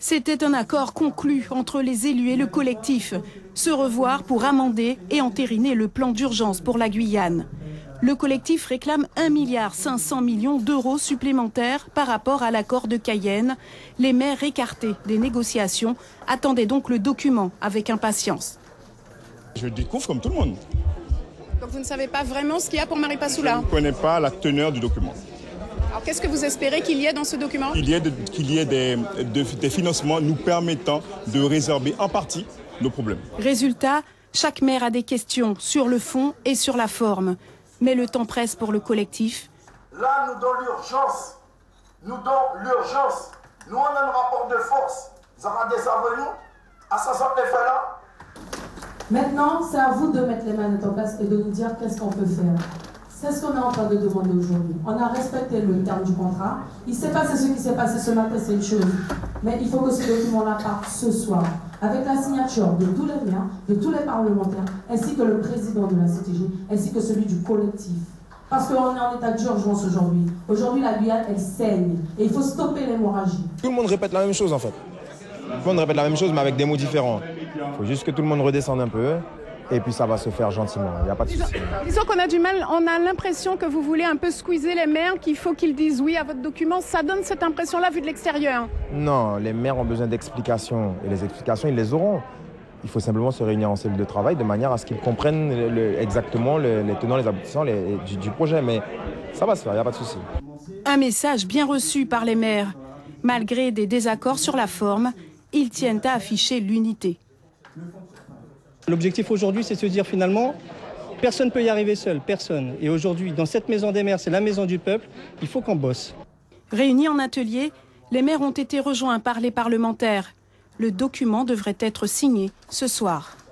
C'était un accord conclu entre les élus et le collectif. Se revoir pour amender et entériner le plan d'urgence pour la Guyane. Le collectif réclame 1,5 milliard d'euros supplémentaires par rapport à l'accord de Cayenne. Les maires écartés des négociations attendaient donc le document avec impatience. Je découvre comme tout le monde. Donc vous ne savez pas vraiment ce qu'il y a pour Maripa Soula? Je ne connais pas la teneur du document. Alors qu'est-ce que vous espérez qu'il y ait dans ce document? Qu'il y ait des financements nous permettant de résorber en partie nos problèmes. Résultat, chaque maire a des questions sur le fond et sur la forme. Mais le temps presse pour le collectif. Là, nous donnons l'urgence. Nous, on a un rapport de force. Vous avez des avenues à ça fait là. Maintenant, c'est à vous de mettre les manettes en place et de nous dire qu'est-ce qu'on peut faire. C'est ce qu'on est en train de demander aujourd'hui. On a respecté le terme du contrat. Il s'est passé ce qui s'est passé ce matin, c'est une chose. Mais il faut que ce document-là parte ce soir, avec la signature de tous les maires, de tous les parlementaires, ainsi que le président de la CTG, ainsi que celui du collectif. Parce qu'on est en état d'urgence aujourd'hui. Aujourd'hui, la Guyane, elle saigne. Et il faut stopper l'hémorragie. Tout le monde répète la même chose, en fait. Tout le monde répète la même chose, mais avec des mots différents. Il faut juste que tout le monde redescende un peu. Et puis ça va se faire gentiment, il n'y a pas de souci. Disons qu'on a du mal, on a l'impression que vous voulez un peu squeezer les maires, qu'il faut qu'ils disent oui à votre document. Ça donne cette impression-là vu de l'extérieur. Non, les maires ont besoin d'explications. Et les explications, ils les auront. Il faut simplement se réunir en cellule de travail de manière à ce qu'ils comprennent exactement les tenants, les aboutissants du projet. Mais ça va se faire, il n'y a pas de souci. Un message bien reçu par les maires. Malgré des désaccords sur la forme, ils tiennent à afficher l'unité. L'objectif aujourd'hui, c'est de se dire finalement, personne ne peut y arriver seul, personne. Et aujourd'hui, dans cette maison des maires, c'est la maison du peuple, il faut qu'on bosse. Réunis en atelier, les maires ont été rejoints par les parlementaires. Le document devrait être signé ce soir.